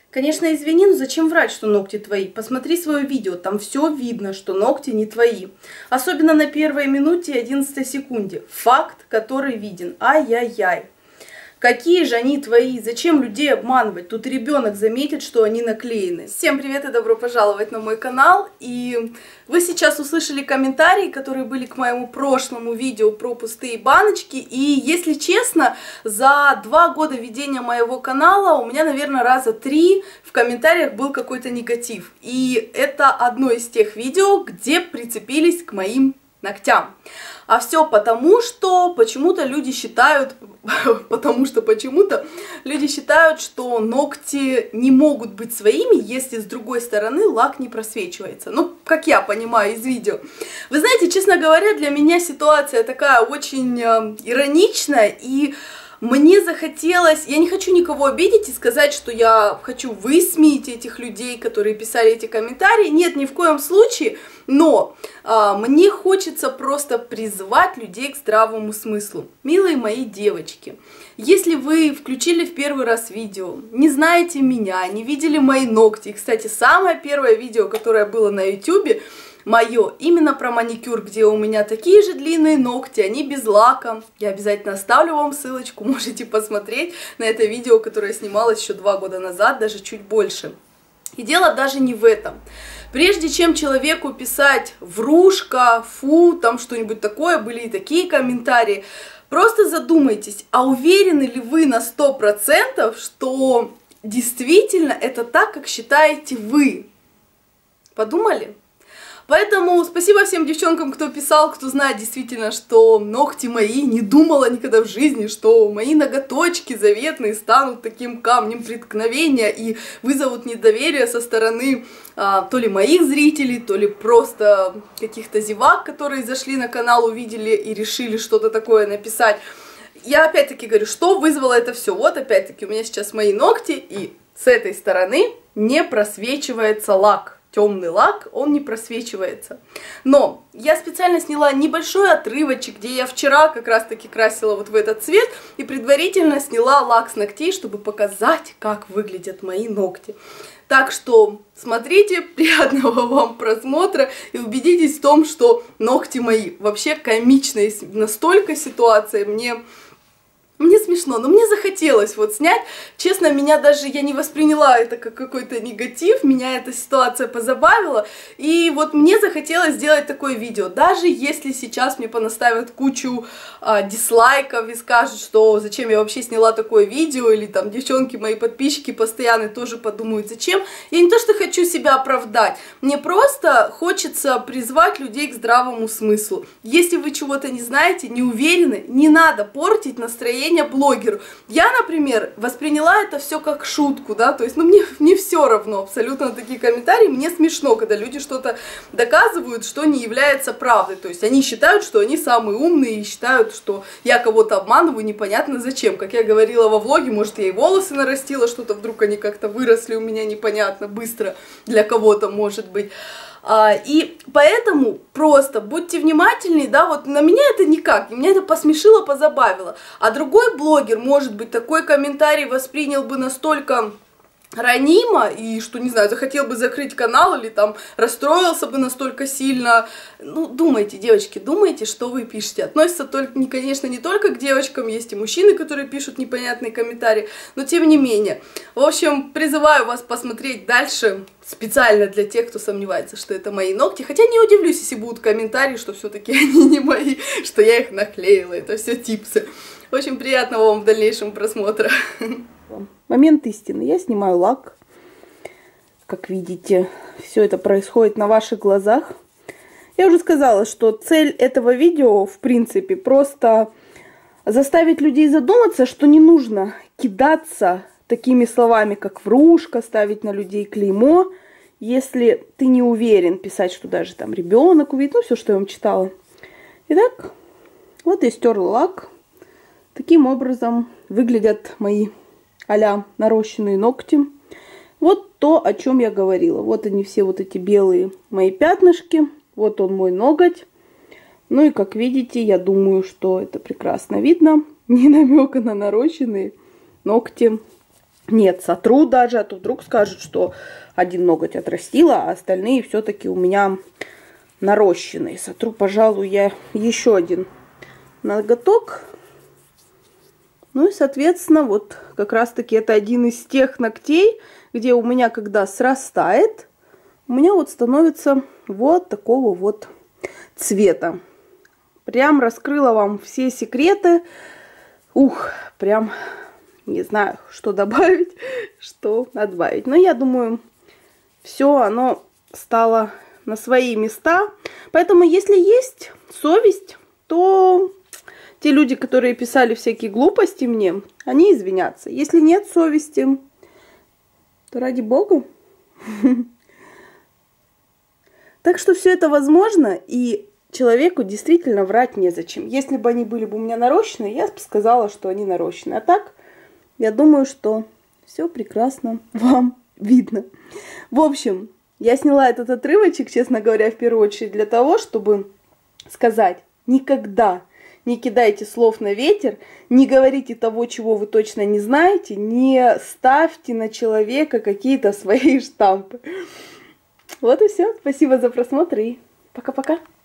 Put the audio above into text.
Конечно, извини, но зачем врать, что ногти твои? Посмотри свое видео, там все видно, что ногти не твои. Особенно на первой минуте и 11 секунде. Факт, который виден. Ай-яй-яй. Какие же они твои? Зачем людей обманывать? Тут ребенок заметит, что они наклеены. Всем привет и добро пожаловать на мой канал. И вы сейчас услышали комментарии, которые были к моему прошлому видео про пустые баночки. И если честно, за 2 года ведения моего канала у меня, наверное, раза 3 в комментариях был какой-то негатив. И это одно из тех видео, где прицепились к моим ногтям. А все потому, что почему-то люди считают, что ногти не могут быть своими, если с другой стороны лак не просвечивается. Ну, как я понимаю из видео. Вы знаете, честно говоря, для меня ситуация такая очень ироничная, и мне захотелось, я не хочу никого обидеть и сказать, что я хочу высмеять этих людей, которые писали эти комментарии. Нет, ни в коем случае, но мне хочется просто призвать людей к здравому смыслу. Милые мои девочки, если вы включили в первый раз видео, не знаете меня, не видели мои ногти, и, кстати, самое первое видео, которое было на YouTube, мое, именно про маникюр, где у меня такие же длинные ногти, они без лака. Я обязательно оставлю вам ссылочку, можете посмотреть на это видео, которое снималось еще 2 года назад, даже чуть больше. И дело даже не в этом. Прежде чем человеку писать врушка, фу, там что-нибудь такое, были и такие комментарии, просто задумайтесь, а уверены ли вы на 100%, что действительно это так, как считаете вы? Подумали? Поэтому спасибо всем девчонкам, кто писал, кто знает действительно, что ногти мои, не думала никогда в жизни, что мои ноготочки заветные станут таким камнем преткновения и вызовут недоверие со стороны то ли моих зрителей, то ли просто каких-то зевак, которые зашли на канал, увидели и решили что-то такое написать. Я опять-таки говорю, что вызвало это все. Вот опять-таки у меня сейчас мои ногти, и с этой стороны не просвечивается лак. Темный лак, он не просвечивается. Но я специально сняла небольшой отрывочек, где я вчера как раз-таки красила вот в этот цвет, и предварительно сняла лак с ногтей, чтобы показать, как выглядят мои ногти. Так что смотрите, приятного вам просмотра и убедитесь в том, что ногти мои. Вообще комичная настолько ситуация, мне смешно, но мне захотелось вот снять. Честно, я не восприняла это как какой-то негатив, меня эта ситуация позабавила. И вот мне захотелось сделать такое видео. Даже если сейчас мне понаставят кучу дизлайков и скажут, что зачем я вообще сняла такое видео, или там девчонки, мои подписчики постоянно тоже подумают, зачем. Я не то, что хочу себя оправдать, мне просто хочется призвать людей к здравому смыслу. Если вы чего-то не знаете, не уверены, не надо портить настроение блогеру. Я, например, восприняла это все как шутку, да, то есть, ну, мне все равно абсолютно на такие комментарии, мне смешно, когда люди что-то доказывают, что не является правдой, то есть, они считают, что они самые умные и считают, что я кого-то обманываю, непонятно зачем, как я говорила во влоге, может, я и волосы нарастила, что-то вдруг они как-то выросли у меня непонятно быстро, для кого-то, может быть. И поэтому просто будьте внимательны, да, вот на меня это никак, меня это посмешило, позабавило. А другой блогер, может быть, такой комментарий воспринял бы настолько ранимо, и что, не знаю, захотел бы закрыть канал или там расстроился бы настолько сильно. Ну, думайте, девочки, думайте, что вы пишете. Относится только, конечно, не только к девочкам, есть и мужчины, которые пишут непонятные комментарии, но тем не менее. В общем, призываю вас посмотреть дальше, специально для тех, кто сомневается, что это мои ногти. Хотя не удивлюсь, если будут комментарии, что все-таки они не мои, что я их наклеила, это все типсы. В общем, приятного вам в дальнейшем просмотра. Момент истины. Я снимаю лак. Как видите, все это происходит на ваших глазах. Я уже сказала, что цель этого видео, в принципе, просто заставить людей задуматься, что не нужно кидаться такими словами, как врушка, ставить на людей клеймо, если ты не уверен, писать, что даже там ребенок увидит, ну, все, что я вам читала. Итак, вот я стерла лак. Таким образом выглядят мои а-ля нарощенные ногти. Вот то, о чем я говорила. Вот они все, вот эти белые мои пятнышки. Вот он мой ноготь. Ну и как видите, я думаю, что это прекрасно видно. Ни намека на нарощенные ногти Нет, сотру даже, а то вдруг скажут, что один ноготь отрастила, а остальные все-таки у меня нарощенные. Сотру, пожалуй, я еще один ноготок. Ну и, соответственно, вот как раз-таки это один из тех ногтей, где у меня, когда срастает, у меня вот становится вот такого вот цвета. Прям раскрыла вам все секреты. Ух, прям не знаю, что добавить, что отбавить. Но я думаю, все оно стало на свои места. Поэтому, если есть совесть, то те люди, которые писали всякие глупости мне, они извинятся. Если нет совести, то ради бога. Так что все это возможно, и человеку действительно врать незачем. Если бы они были бы у меня нарощенные, я бы сказала, что они нарощенные. А так, я думаю, что все прекрасно вам видно. В общем, я сняла этот отрывочек, честно говоря, в первую очередь для того, чтобы сказать: никогда не кидайте слов на ветер, не говорите того, чего вы точно не знаете, не ставьте на человека какие-то свои штампы. Вот и все. Спасибо за просмотр и пока-пока.